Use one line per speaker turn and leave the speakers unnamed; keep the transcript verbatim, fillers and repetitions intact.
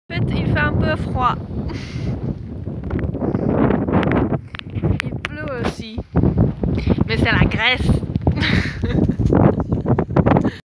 En fait, il fait un peu froid. Il pleut aussi. Mais c'est la Grèce.